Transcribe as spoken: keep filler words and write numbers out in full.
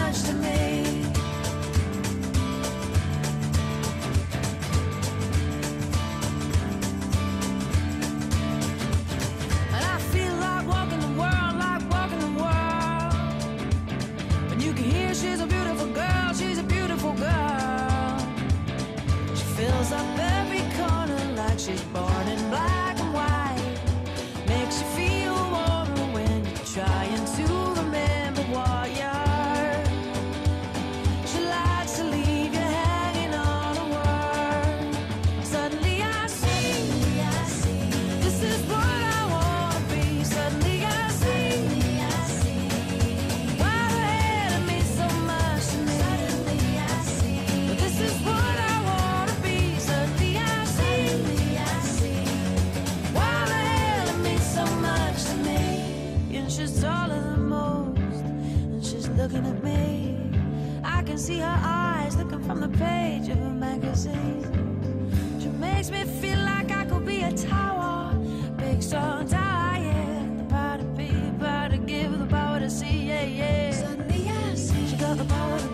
much to me. And I feel like walking the world, like walking the world. When you can hear she's a beautiful girl, she's a beautiful girl. She fills up every corner like she's born in black and white. Makes you feel warmer when you're trying to remember what you heard. She likes to leave you hanging on a word. Suddenly I see, I see, this is what I wanna be. Suddenly I see, I see, why the hell it means so much to me. Suddenly I see, this is what I wanna be. Suddenly I see, I see, why the hell it means so much to me. And she's taller than most, and she's looking at me. I can see her eyes looking from the page of a magazine. She makes me feel like I could be a tower, big strong tower, yeah. The power to be, the power to give, the power to see, yeah, yeah. Suddenly I see she got the power to